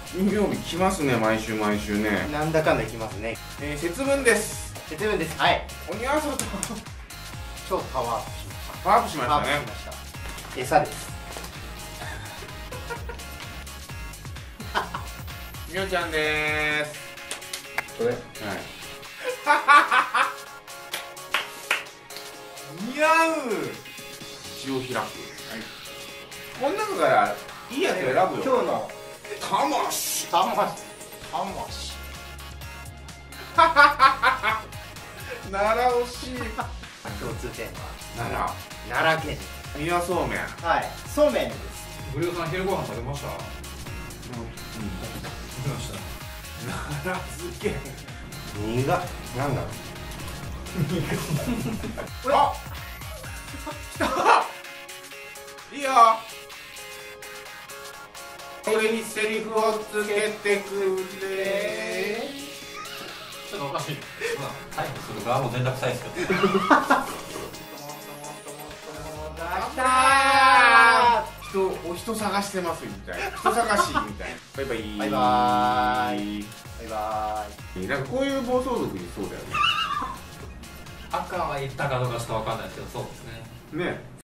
金曜日来ますね、毎週毎週ね。 なんだかんだ来ますね。 節分です。 節分です。はい。 鬼は外超パワーアップしました。 パワーアップしましたね。 餌です。 みおちゃんでーす。 これ。 はい。似合う。口を開く。はい。この中からいいやつ選ぶよ。 今日の魂。 魂。 奈良惜しい。 共通点は奈奈良県。 良。三輪そうめん。 はい。そうめんです。 ブリオさん昼ご飯食べました？食べました。 奈良漬け。 苦っ。なんだろう。 あ。来た。いいよ。これにセリフをつけてくれ。 ちょっとおかしい。逮捕する側も全然臭いですけど。 人探してますみたいな。人探しみたいな。バイバイ。 バイバーイ。バイバーイ。 なんかこういう暴走族にそうだよね。 赤は言ったかどうかちょっとわかんないですけど、そうですね。 ね。